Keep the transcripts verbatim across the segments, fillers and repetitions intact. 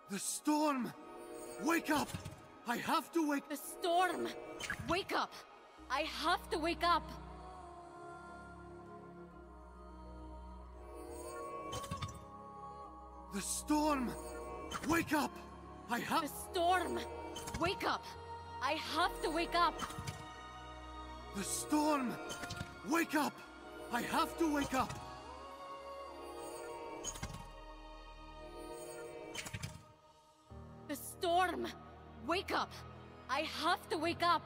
The storm! Wake up! I have to wake- The storm! Wake up! I have to wake up! The storm! Wake up! I have- The storm! Wake up! I have to wake up! The storm! Wake up! I have to wake up! The storm! Wake up! I have to wake up!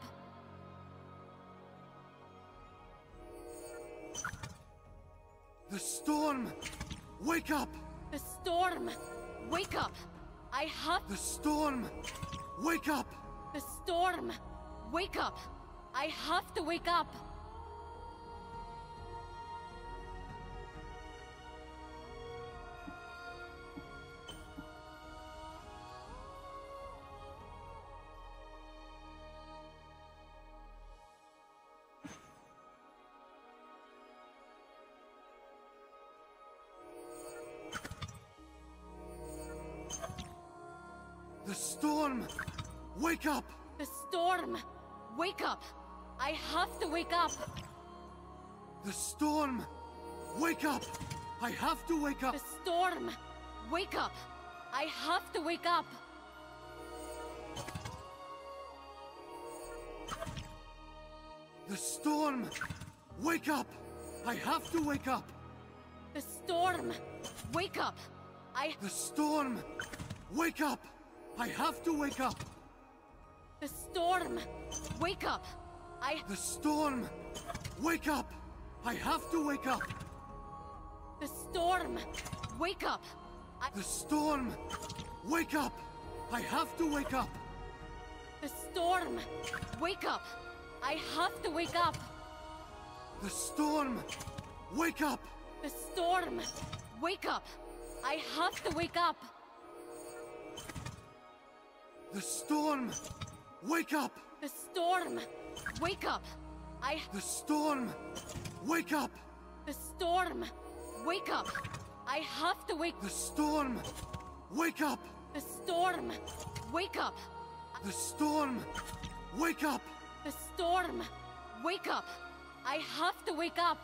The storm! Wake up! The storm! Wake up! I have- The storm! Wake up! The storm! Wake up! I have to wake up! The storm! Wake up! The storm! Wake up! I have to wake up! The storm! Wake up! I have to wake up! The storm! Wake up! I have to wake up! The storm! Wake up! I have to wake up! The storm! Wake up! I- The storm! Wake up! I have to wake up! The storm! Wake up! I- The storm! Wake up! I have to wake up! The storm! Wake up! I- The storm! Wake up! I have to wake up! The storm! Wake up! I have to wake up! The storm! Wake up! The storm! Wake up! I have to wake up! The storm! Wake up! The storm! Wake up! I- The storm! Wake up! The storm! Wake up! I have to wake- The storm! Wake up! The storm! Wake up! The storm! Wake up! The storm! Wake up! I have to wake up!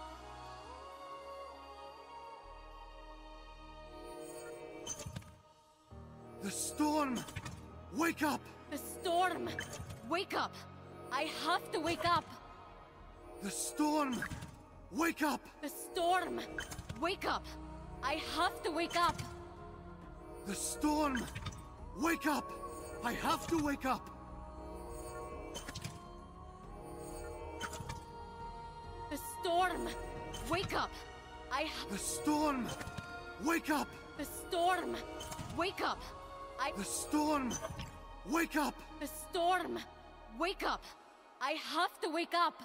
The storm! Wake up! The storm! Wake up! I have to wake up! The storm! Wake up! The storm! Wake up! I have to wake up! The storm! Wake up! I have to wake up! The storm! Wake up! I- The storm! Wake up! The storm! Wake up! I- The storm! Wake up! The storm! Wake up! I have to wake up!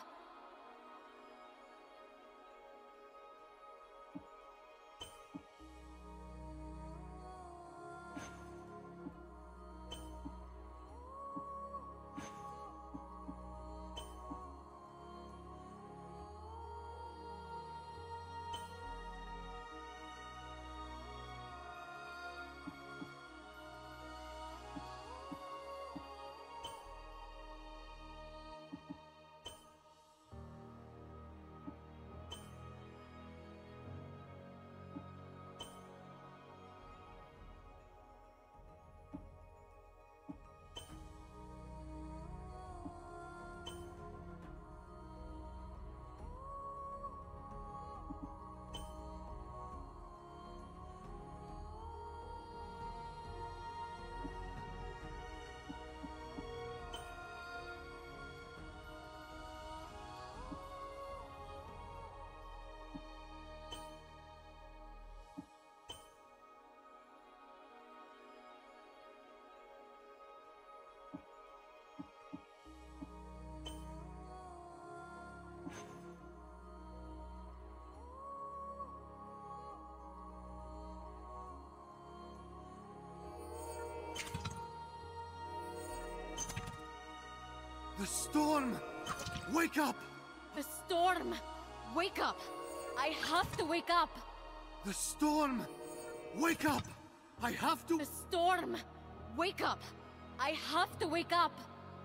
The storm! Wake up! The storm! Wake up! I have to wake up! The storm! Wake up! I have to... The storm! Wake up! I have to wake up!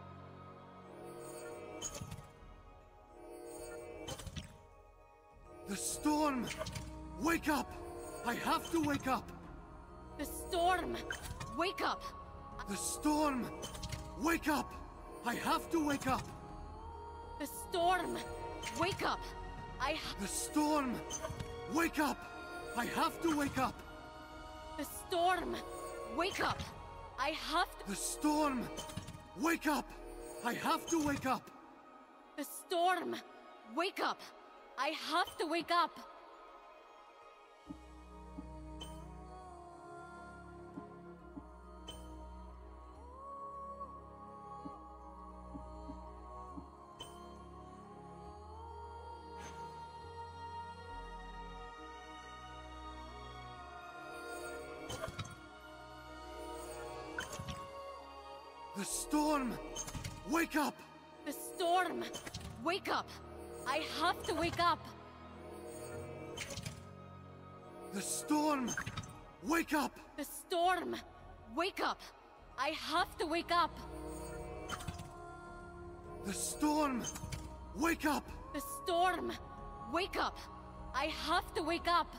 The storm! Wake up! I have to wake up! The storm! Wake up! The storm! Wake up! I have to wake up! The storm! Wake up! I ha- The storm! Wake up! I have to wake up! The storm! Wake up! I have to- The storm! Wake up! I have to wake up! The storm! Wake up! I have to wake up! The storm! Wake up! The storm! Wake up! I have to wake up! The storm! Wake up! The storm! Wake up! I have to wake up! The storm! Wake up! The storm! Wake up! I have to wake up!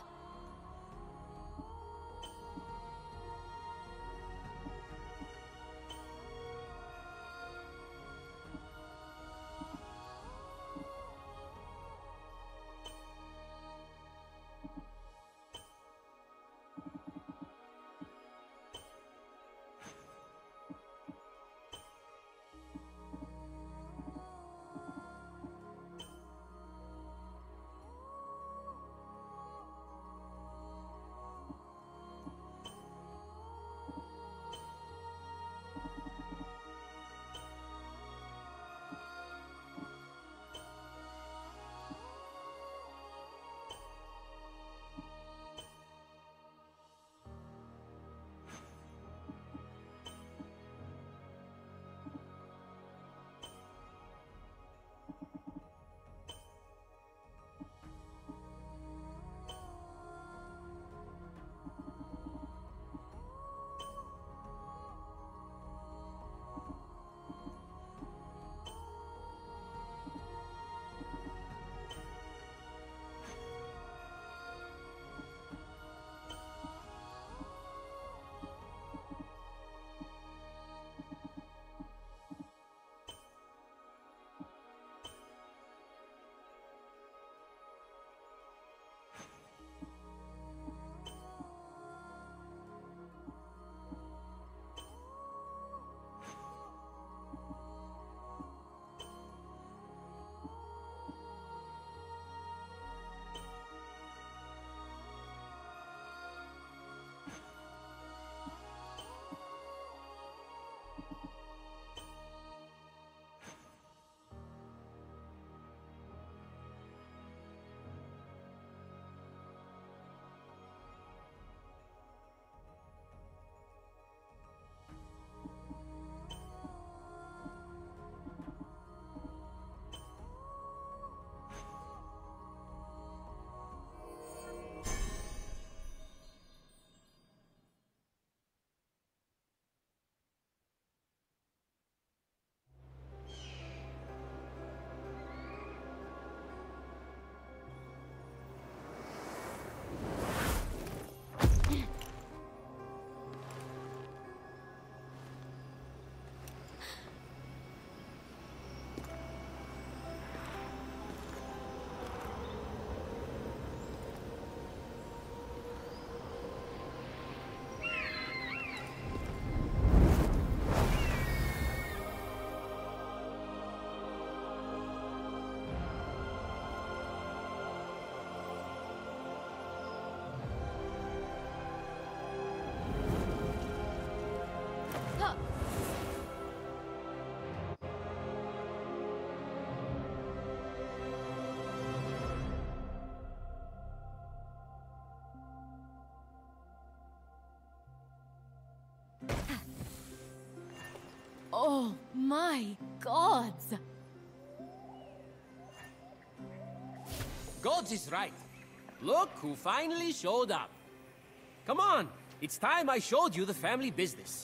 Oh my gods! Gods is right. Look who finally showed up. Come on, It's time I showed you the family business.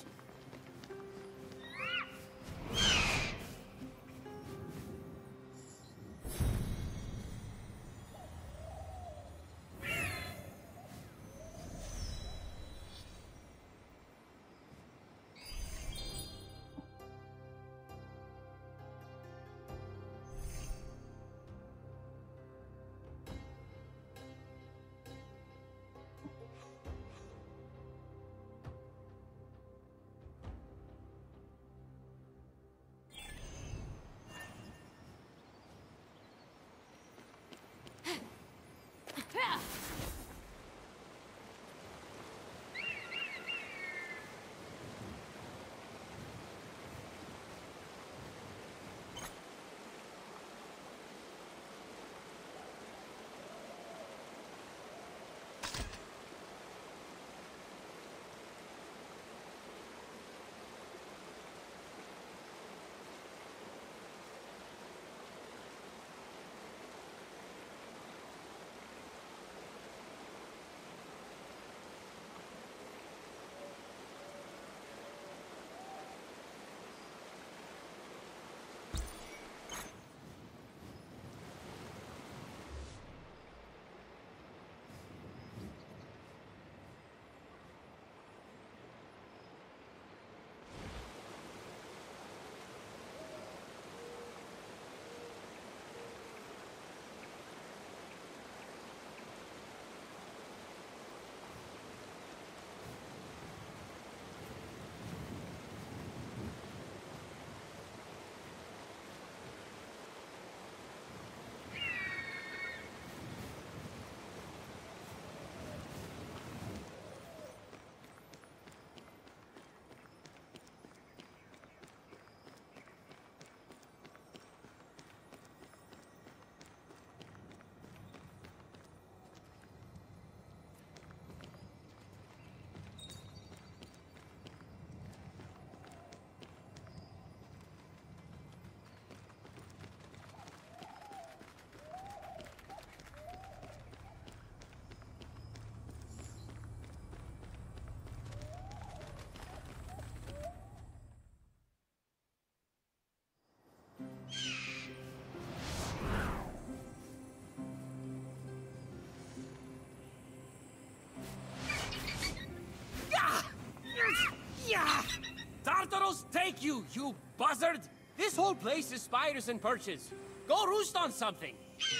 Tartaros take you, you buzzard! This whole place is spiders and perches. Go roost on something!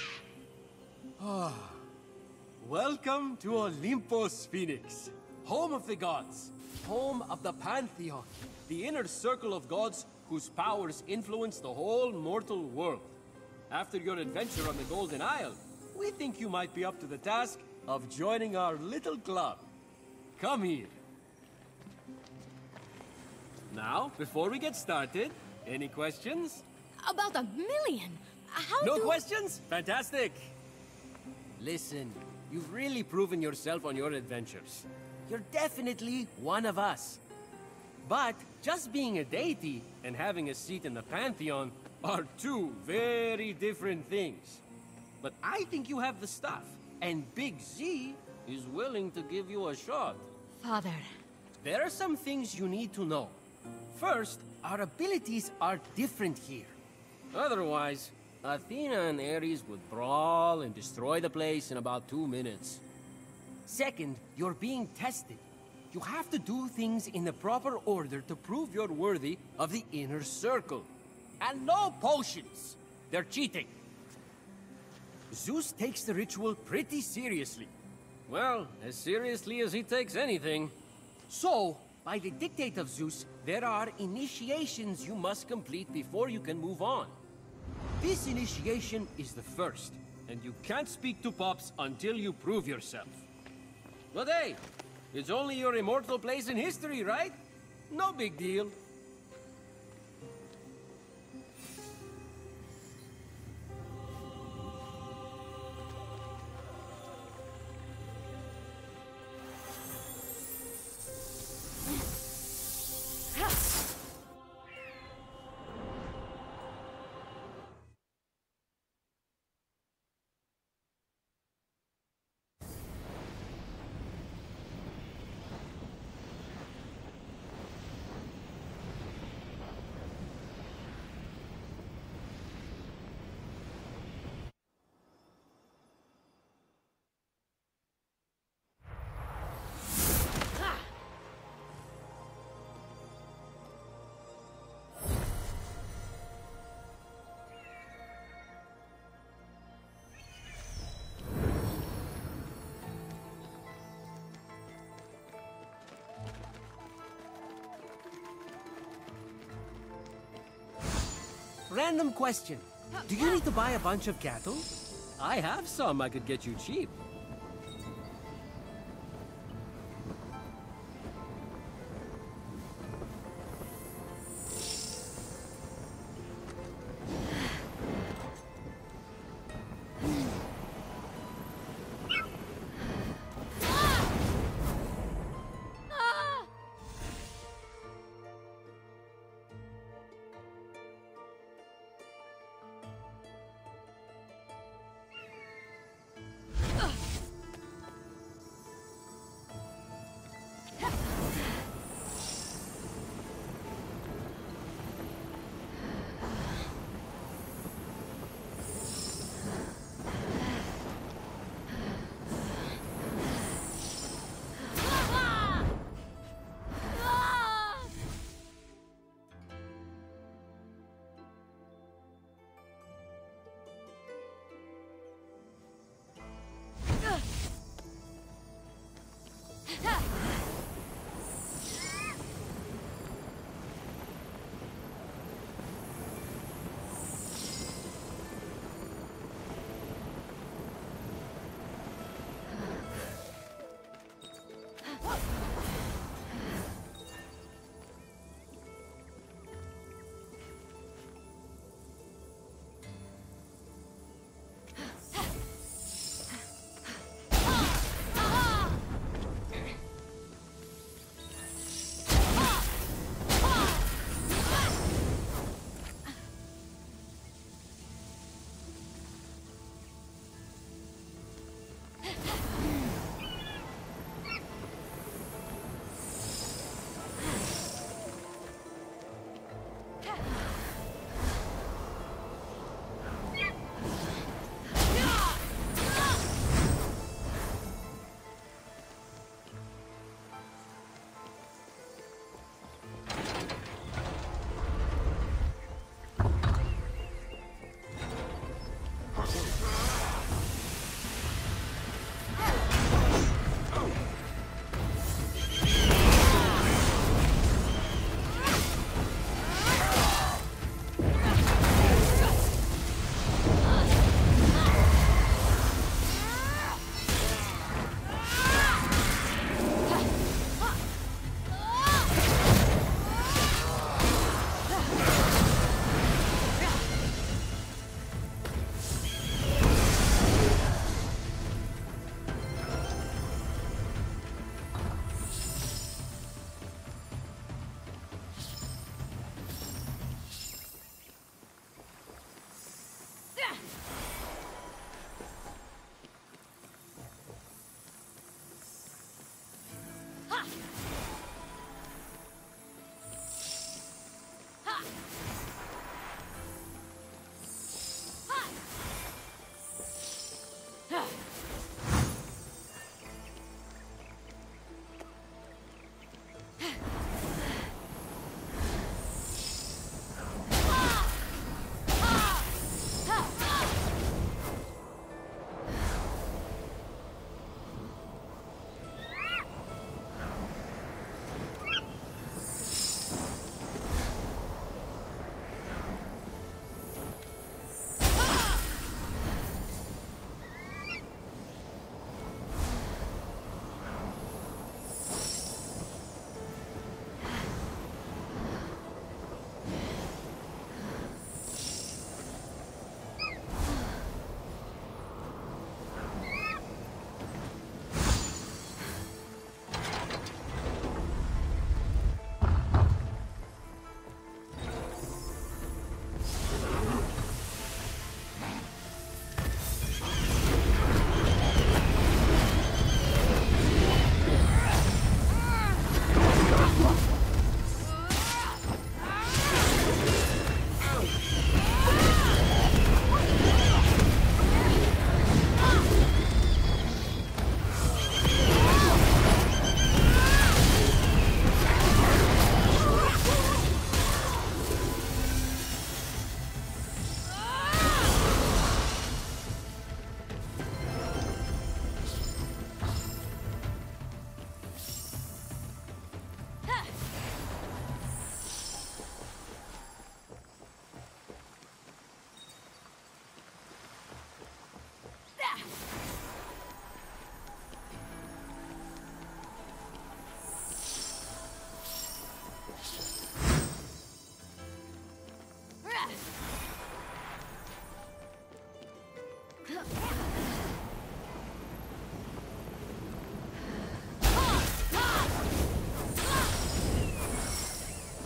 Welcome to Olympus, Phoenix. Home of the gods. Home of the Pantheon. The inner circle of gods whose powers influence the whole mortal world. After your adventure on the Golden Isle, we think you might be up to the task of joining our little club. Come here. Now, before we get started, any questions? About a million? How No do... questions? Fantastic! Listen, you've really proven yourself on your adventures. You're definitely one of us. But just being a deity and having a seat in the Pantheon are two very different things. But I think you have the stuff, and Big Z is willing to give you a shot. Father. There are some things you need to know. First, our abilities are different here. Otherwise, Athena and Ares would brawl and destroy the place in about two minutes. Second, you're being tested. You have to do things in the proper order to prove you're worthy of the inner circle. And no potions! They're cheating. Zeus takes the ritual pretty seriously. Well, as seriously as he takes anything. So, by the dictate of Zeus, there are initiations you must complete before you can move on. This initiation is the first, and you can't speak to Pops until you prove yourself. But hey, it's only your immortal place in history, right? No big deal. Random question. Do you need to buy a bunch of cattle? I have some I could get you cheap. Ugh.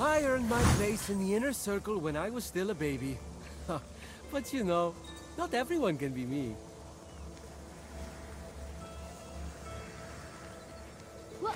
I earned my place in the inner circle when I was still a baby. But you know, not everyone can be me. What?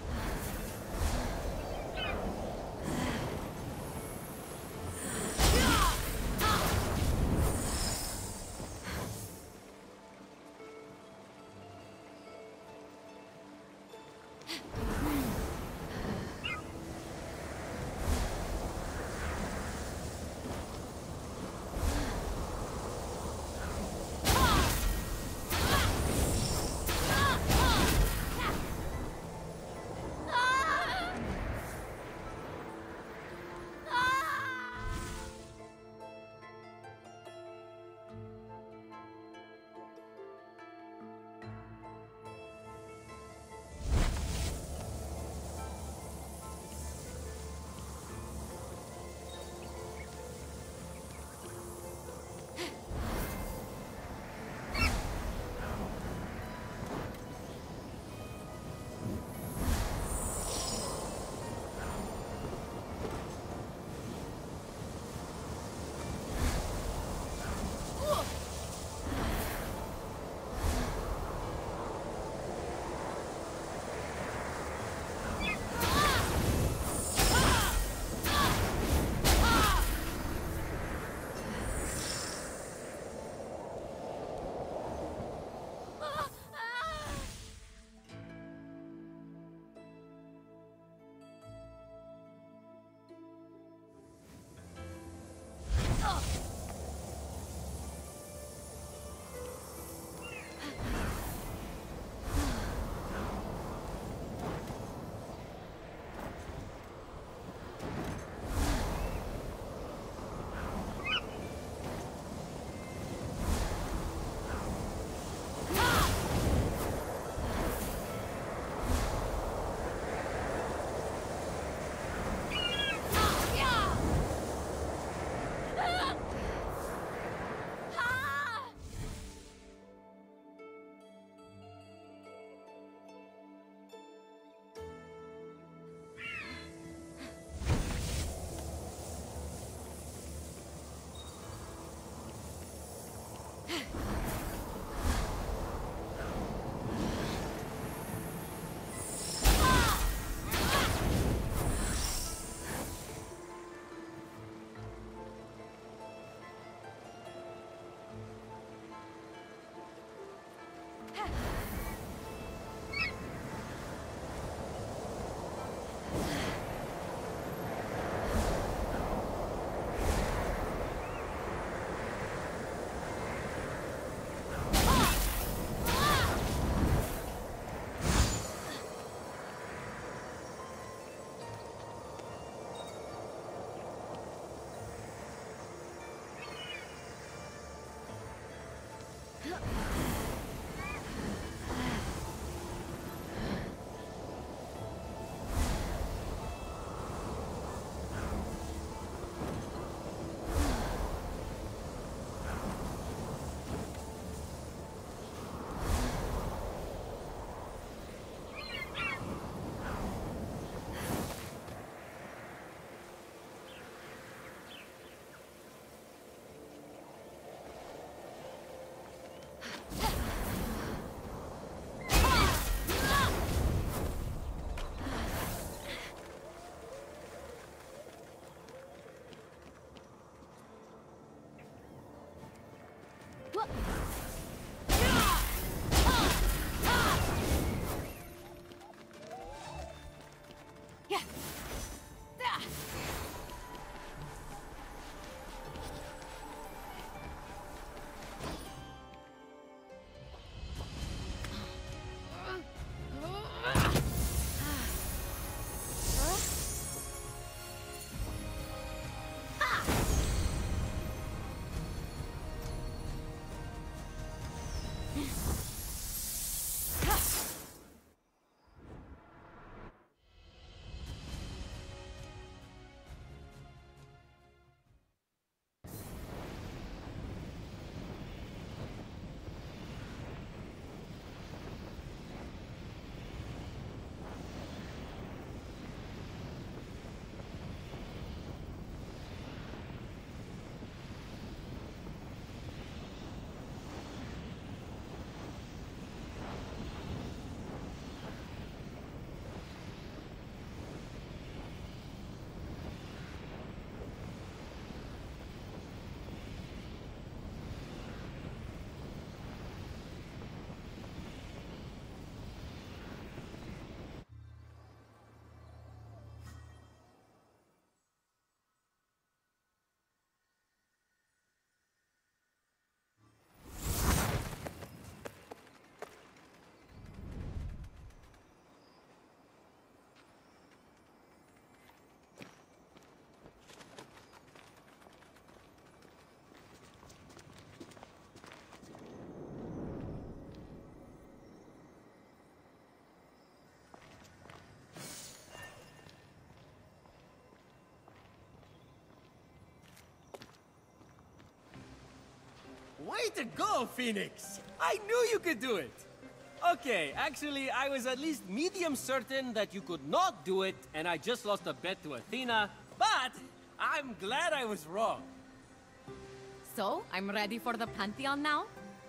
Way to go, Phoenix! I knew you could do it! Okay, actually, I was at least medium certain that you could not do it, and I just lost a bet to Athena, but I'm glad I was wrong. So, I'm ready for the Pantheon now?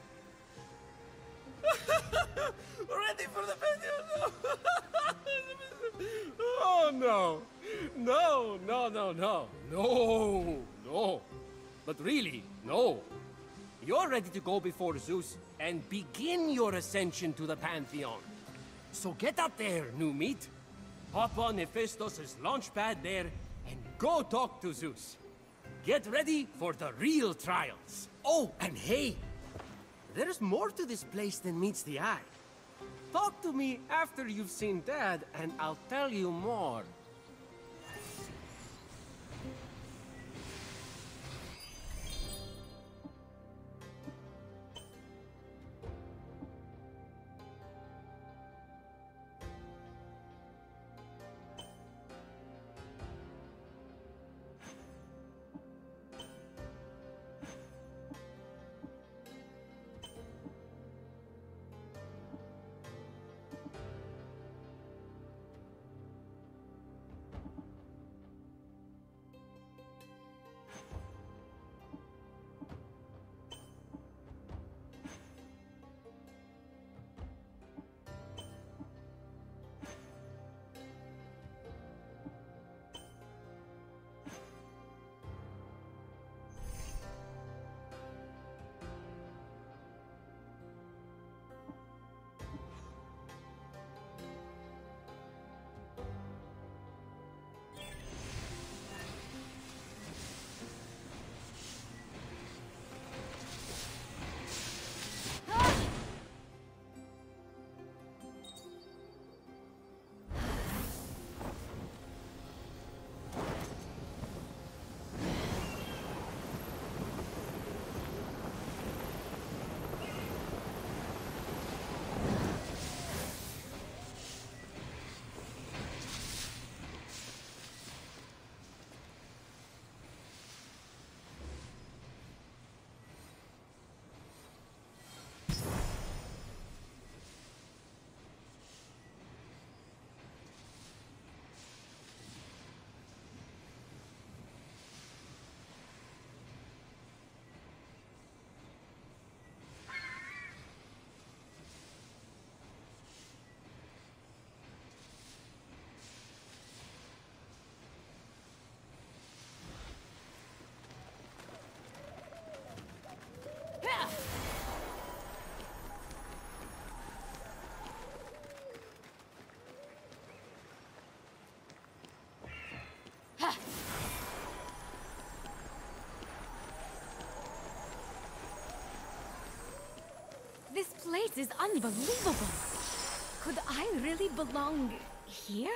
Ready for the Pantheon? Oh, no. No, no, no, no. No, no. But really, no. You're ready to go before Zeus and begin your ascension to the Pantheon. So get up there, new meat. Hop on Hephaestus' launch pad there and go talk to Zeus. Get ready for the real trials. Oh, and hey, there's more to this place than meets the eye. Talk to me after you've seen Dad, and I'll tell you more. This place is unbelievable. Could I really belong here?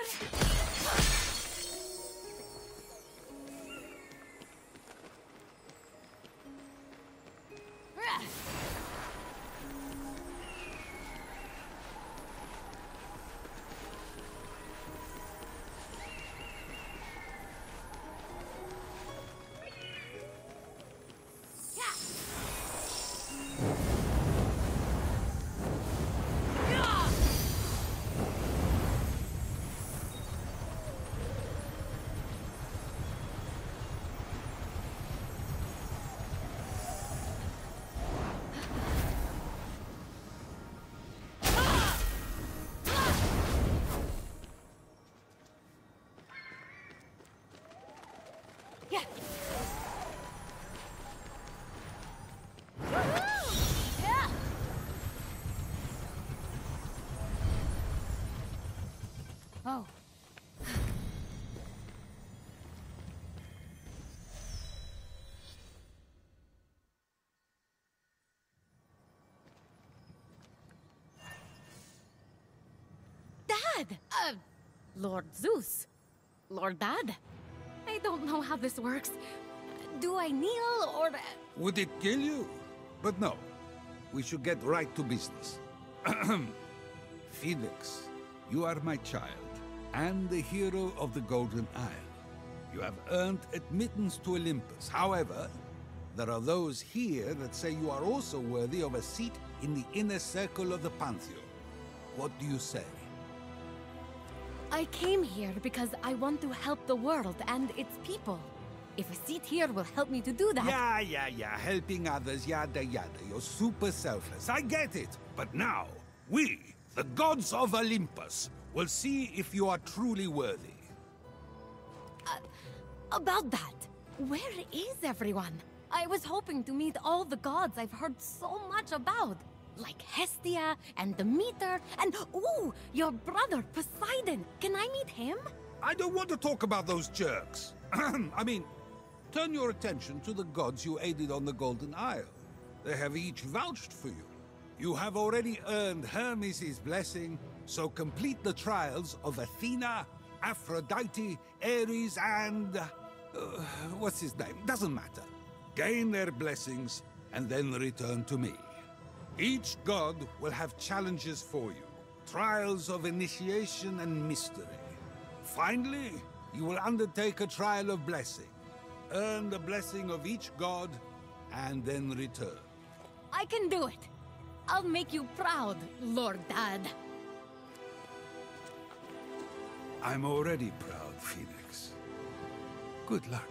Oh. Dad! Uh, Lord Zeus. Lord Dad? I don't know how this works. Do I kneel or... Would it kill you? But no. We should get right to business. Phoenix, you are my child, and the hero of the Golden Isle. You have earned admittance to Olympus. However, There are those here that say you are also worthy of a seat in the inner circle of the Pantheon. What do you say? I came here because I want to help the world and its people. If a seat here will help me to do that... Yeah, yeah, yeah, helping others, yada yada. You're super selfless, I get it. But now, we, the gods of Olympus, will see if you are truly worthy. Uh, about that, where is everyone? I was hoping to meet all the gods I've heard so much about. Like Hestia, and Demeter, and, ooh, your brother, Poseidon. Can I meet him? I don't want to talk about those jerks. I mean, turn your attention to the gods you aided on the Golden Isle. They have each vouched for you. You have already earned Hermes' blessing, so complete the trials of Athena, Aphrodite, Ares, and... Uh, what's his name? Doesn't matter. Gain their blessings, and then return to me. Each god will have challenges for you, trials of initiation and mystery. Finally, you will undertake a trial of blessing. Earn the blessing of each god, and then return. I can do it. I'll make you proud, Lord Dad. I'm already proud, Phoenix. Good luck.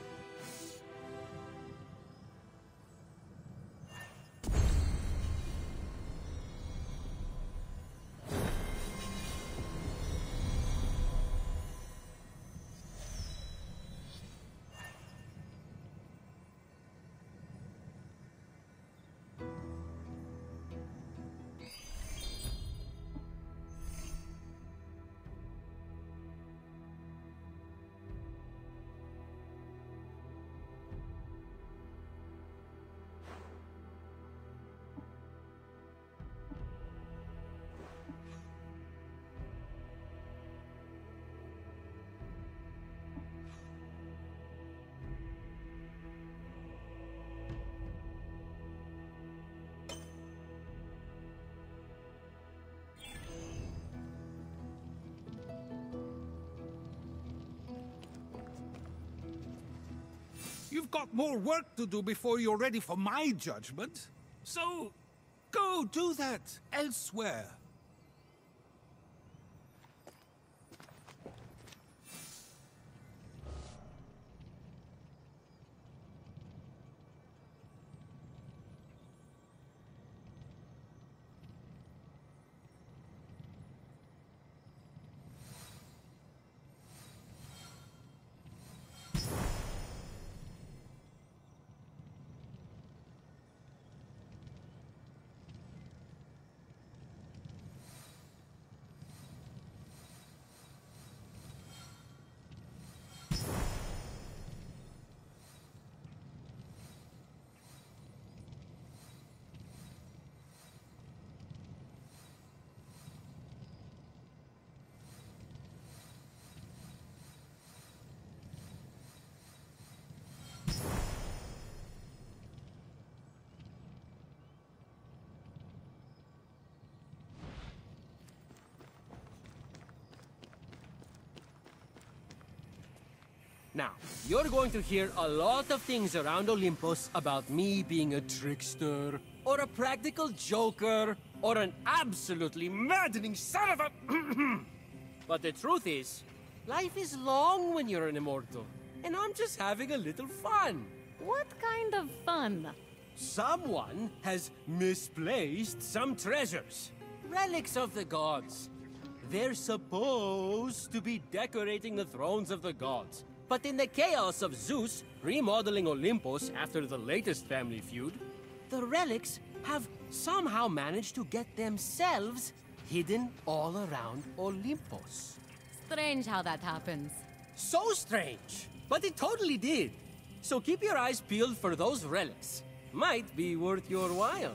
You've got more work to do before you're ready for my judgment. So, go do that elsewhere. Now, you're going to hear a lot of things around Olympus about me being a trickster, or a practical joker, or an absolutely maddening son of a... But the truth is, life is long when you're an immortal, and I'm just having a little fun. What kind of fun? Someone has misplaced some treasures. Relics of the gods. They're supposed to be decorating the thrones of the gods. But in the chaos of Zeus remodeling Olympus after the latest family feud, the relics have somehow managed to get themselves hidden all around Olympus. Strange how that happens. So strange, but it totally did. So keep your eyes peeled for those relics. Might be worth your while.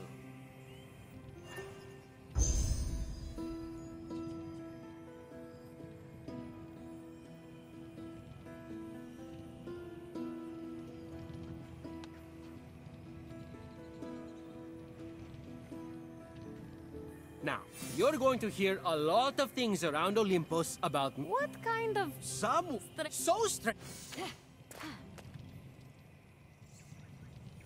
Now, you're going to hear a lot of things around Olympus about... What kind of... Some... so strange...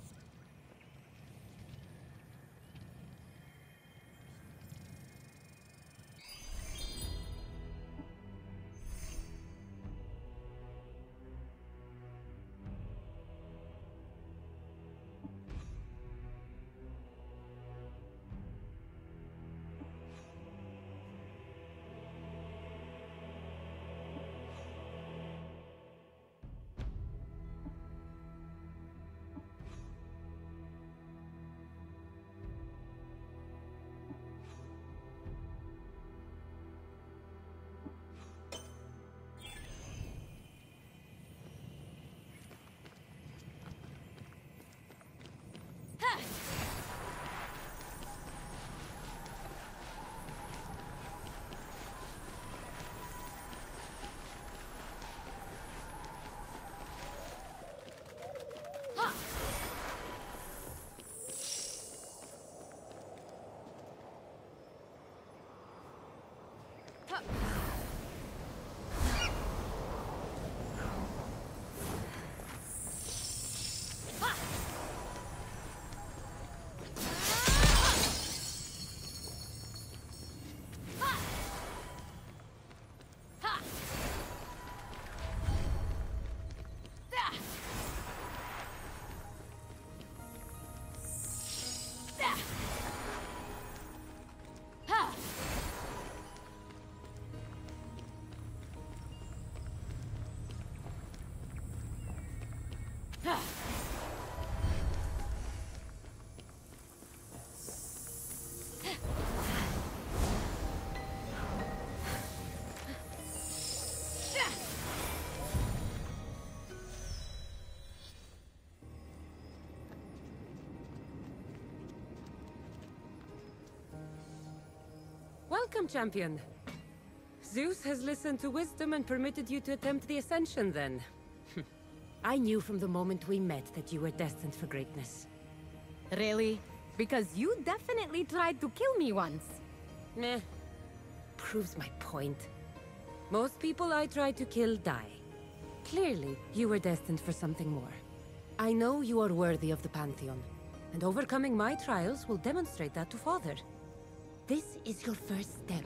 Welcome, champion. Zeus has listened to wisdom and permitted you to attempt the Ascension, then. I knew from the moment we met that you were destined for greatness. Really? Because you definitely tried to kill me once. Meh. Proves my point. Most people I try to kill die. Clearly, you were destined for something more. I know you are worthy of the Pantheon, and overcoming my trials will demonstrate that to Father. This is your first step.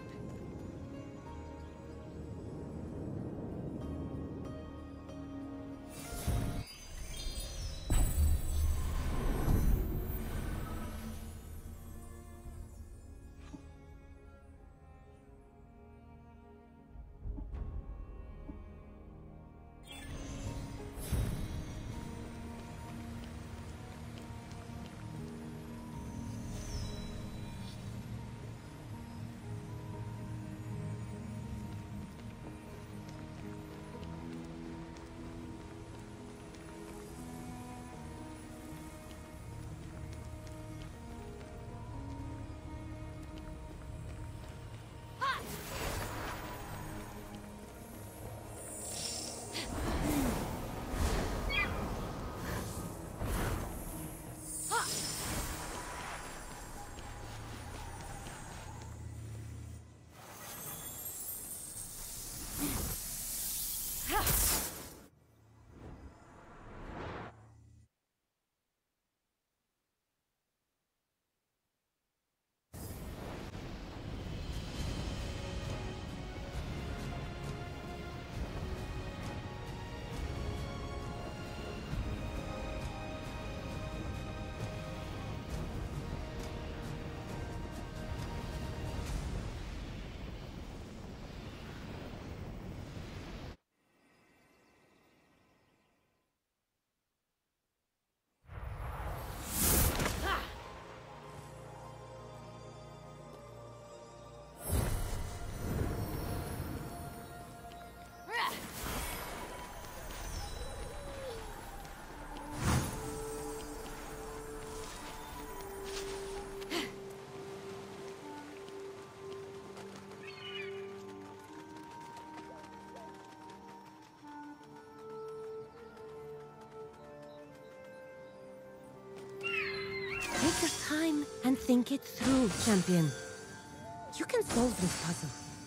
Take your time and think it through, champion. You can solve this puzzle.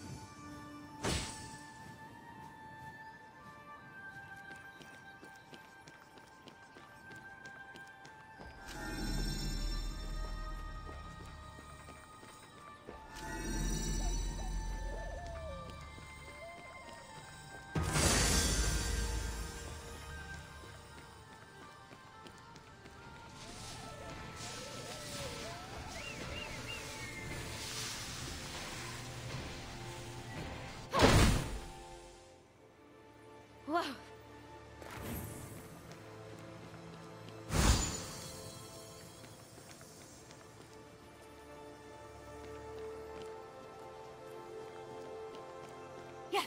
Whoa. Yeah.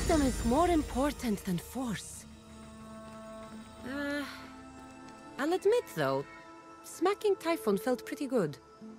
wisdom is more important than force. Uh, I'll admit, though, smacking Typhon felt pretty good.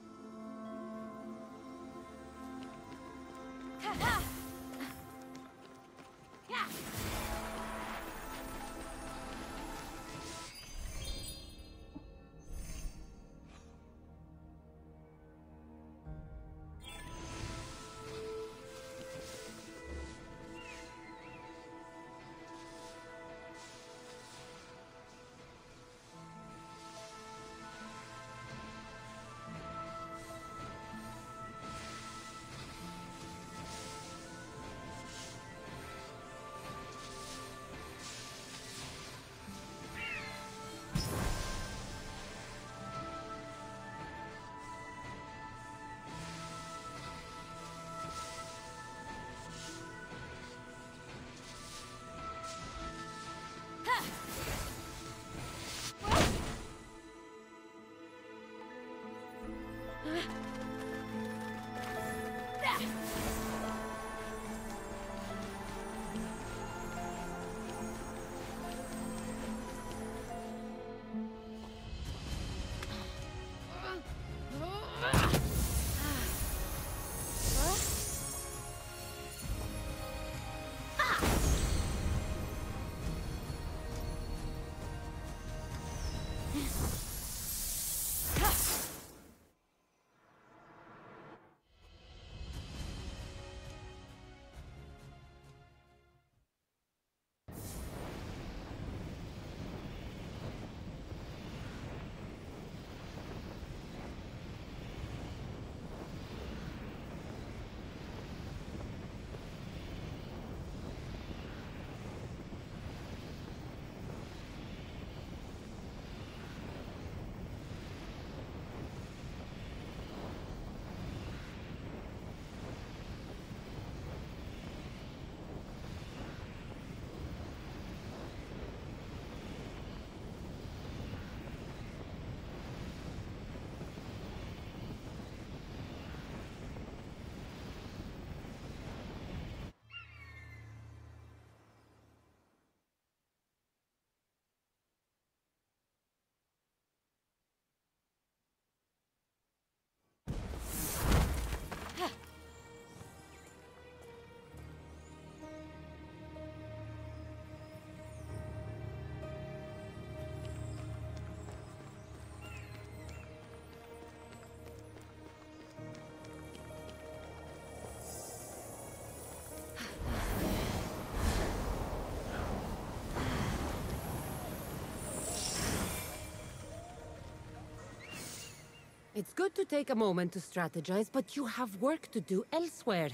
It's good to take a moment to strategize, but you have work to do elsewhere.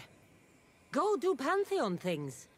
Go do Pantheon things.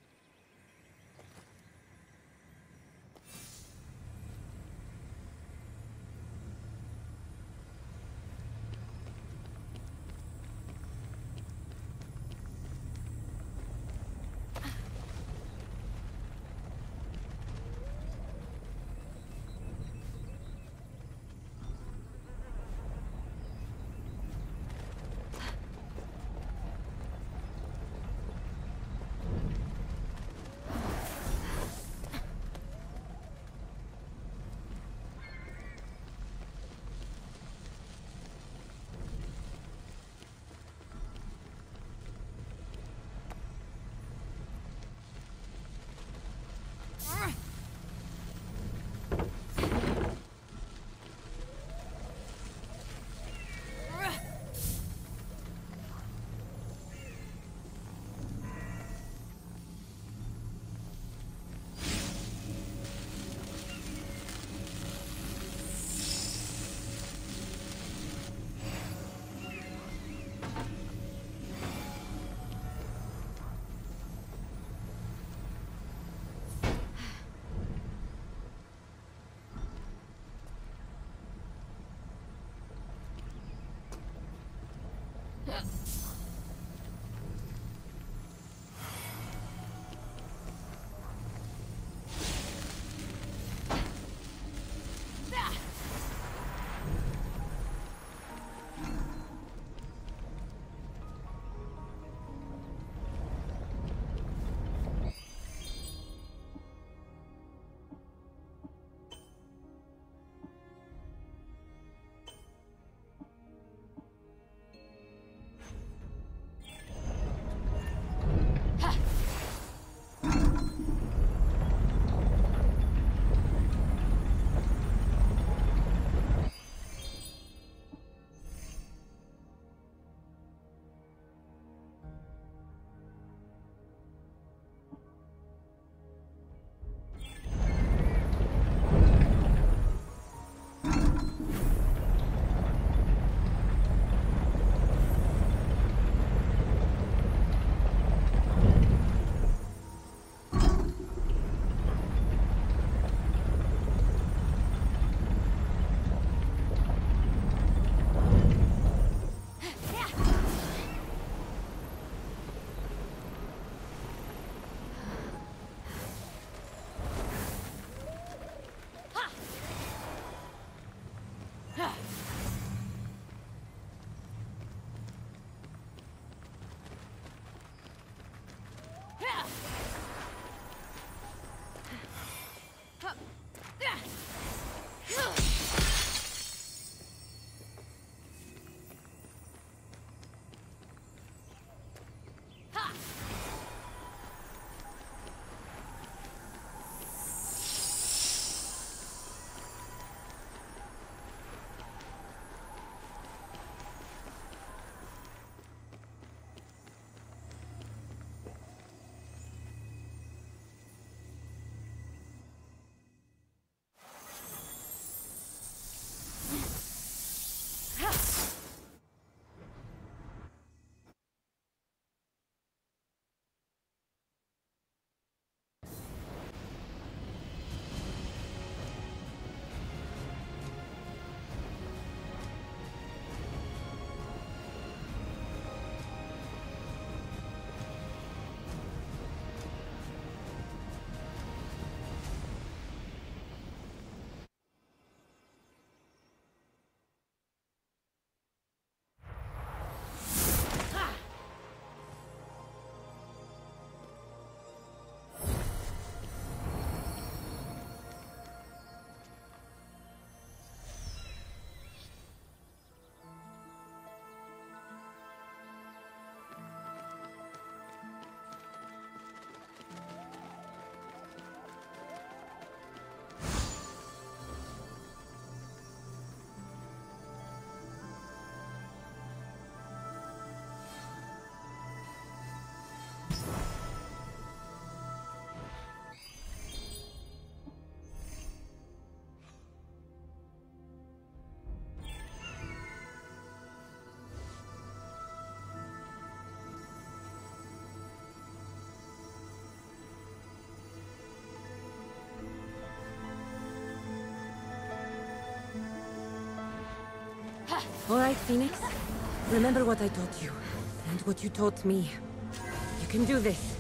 All right, Phoenix. Remember what I taught you, and what you taught me. You can do this.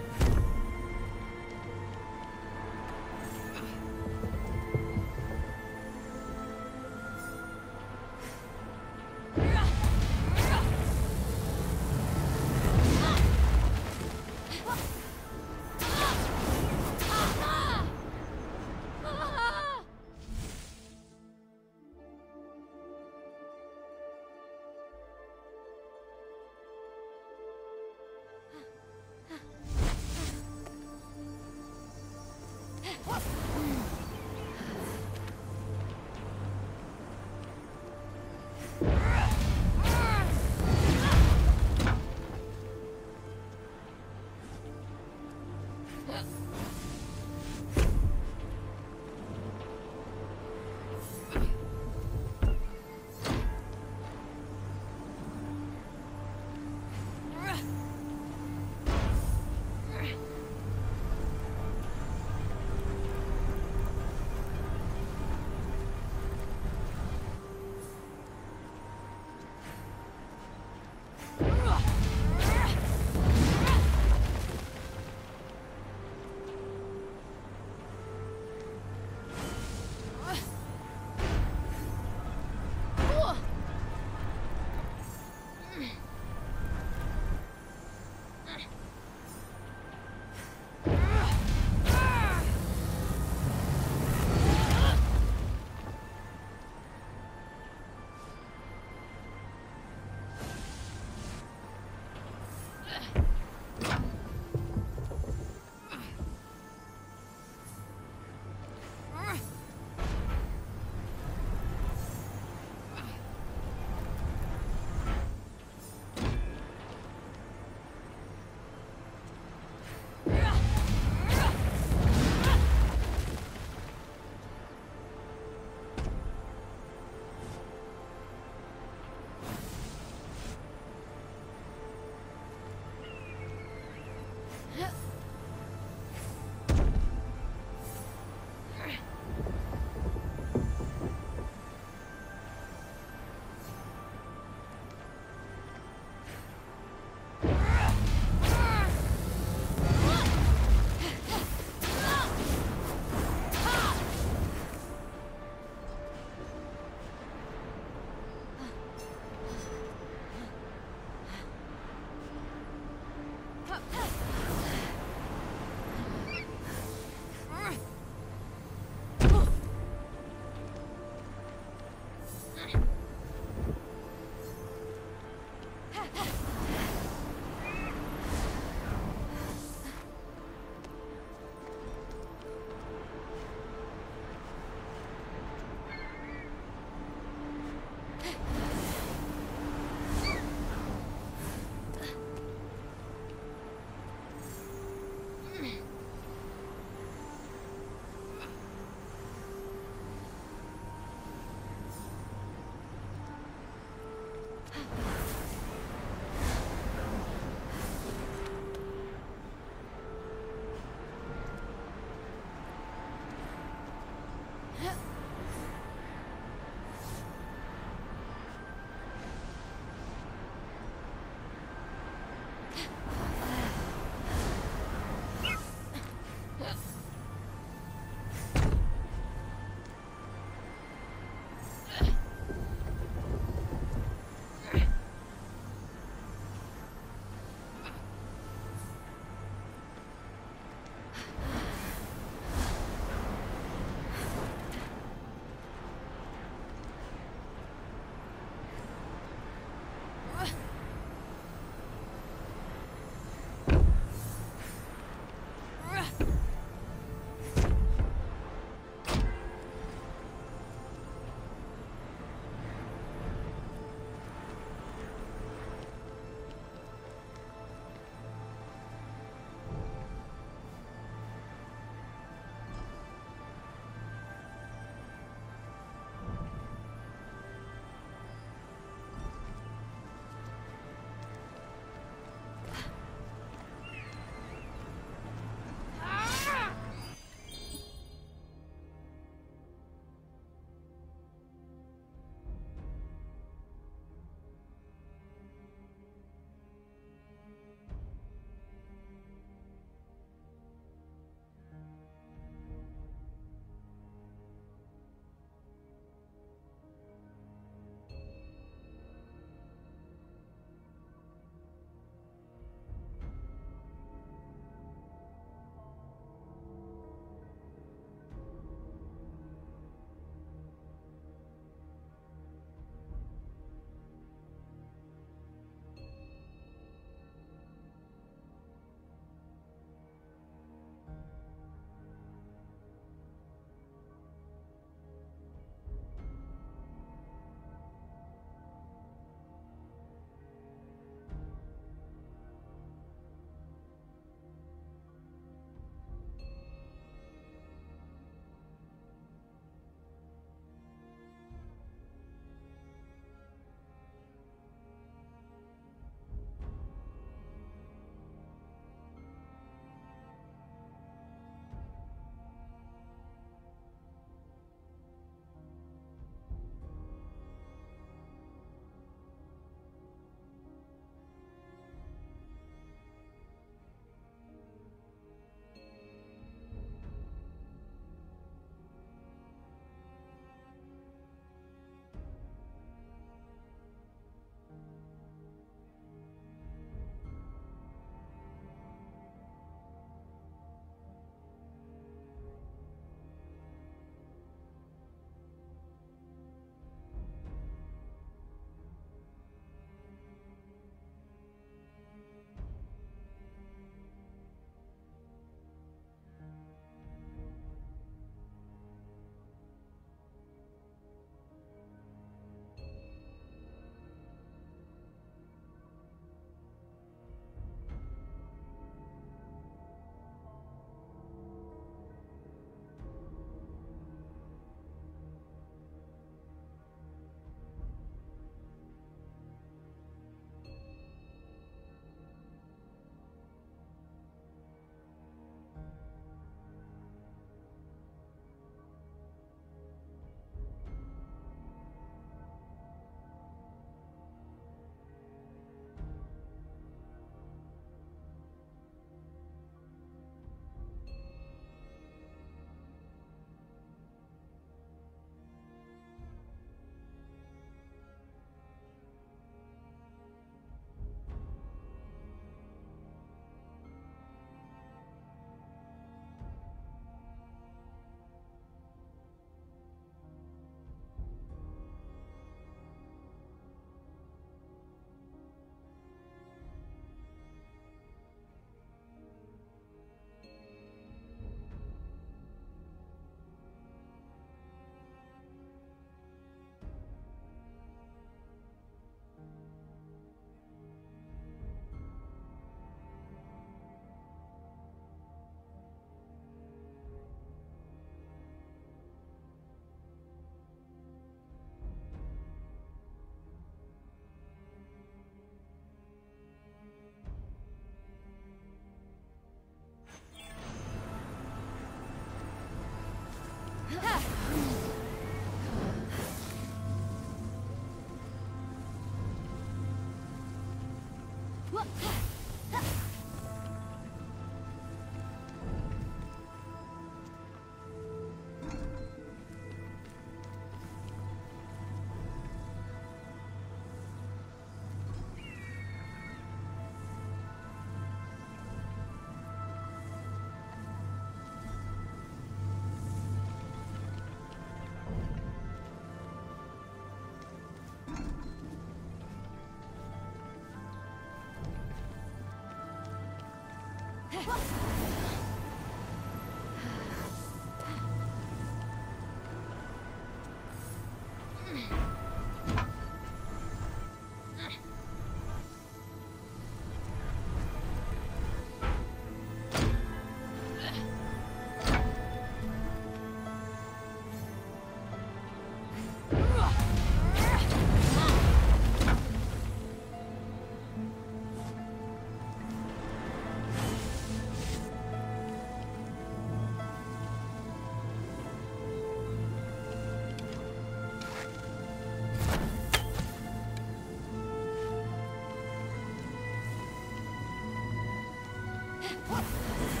What?